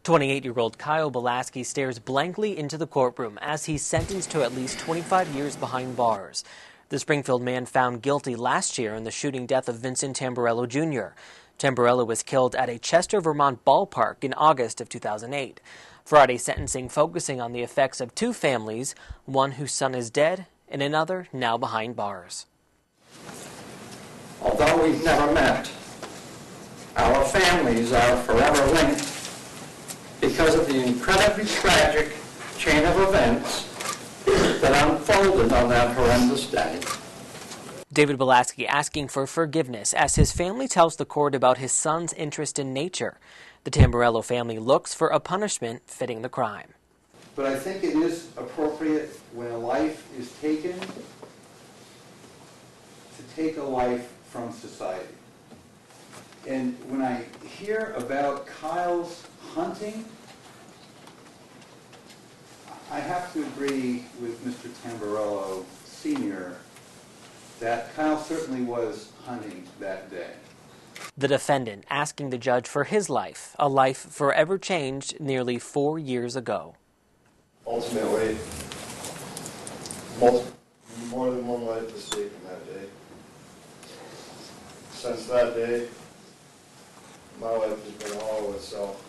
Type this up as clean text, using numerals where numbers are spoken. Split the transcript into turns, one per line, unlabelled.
28-year-old Kyle Bolaski stares blankly into the courtroom as he's sentenced to at least 25 years behind bars. The Springfield man found guilty last year in the shooting death of Vincent Tamburello Jr. Tamburello was killed at a Chester, Vermont ballpark in August of 2008. Friday's sentencing focusing on the effects of two families, one whose son is dead and another now behind bars.
Although we've never met, our families are forever linked because of the incredibly tragic chain of events that unfolded on that horrendous day.
David Bolaski asking for forgiveness as his family tells the court about his son's interest in nature. The Tamburello family looks for a punishment fitting the crime.
But I think it is appropriate when a life is taken to take a life from society. And when I hear about Kyle's hunting, I have to agree with Mr. Tamburello Sr. that Kyle certainly was hunting that day.
The defendant asking the judge for his life, a life forever changed nearly 4 years ago.
Ultimately, more than one life was taken that day. Since that day, my life has been a hollow itself.